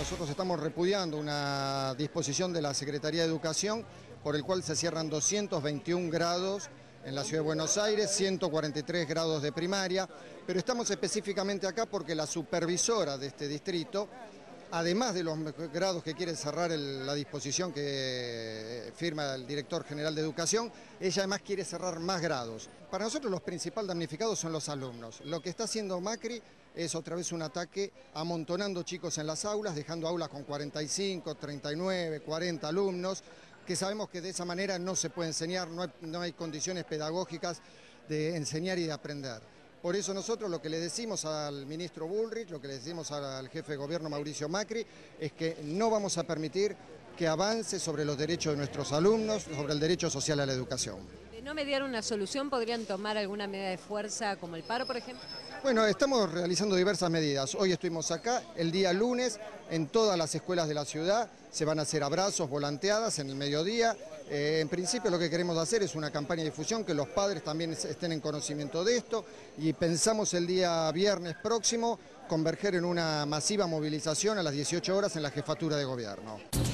nosotros estamos repudiando una disposición de la Secretaría de Educación por el cual se cierran 221 grados en la Ciudad de Buenos Aires, 143 grados de primaria, pero estamos específicamente acá porque la supervisora de este distrito, además de los grados que quiere cerrar la disposición que firma el director general de Educación, ella además quiere cerrar más grados. Para nosotros los principales damnificados son los alumnos. Lo que está haciendo Macri es otra vez un ataque amontonando chicos en las aulas, dejando aulas con 45, 39, 40 alumnos, que sabemos que de esa manera no se puede enseñar, no hay condiciones pedagógicas de enseñar y de aprender. Por eso nosotros lo que le decimos al ministro Bullrich, lo que le decimos al jefe de gobierno Mauricio Macri, es que no vamos a permitir que avance sobre los derechos de nuestros alumnos, sobre el derecho social a la educación. De no mediar una solución, ¿podrían tomar alguna medida de fuerza como el paro, por ejemplo? Bueno, estamos realizando diversas medidas. Hoy estuvimos acá, el día lunes, en todas las escuelas de la ciudad, se van a hacer abrazos, volanteadas en el mediodía. En principio lo que queremos hacer es una campaña de difusión, que los padres también estén en conocimiento de esto, y pensamos el día viernes próximo converger en una masiva movilización a las 18 horas en la jefatura de gobierno.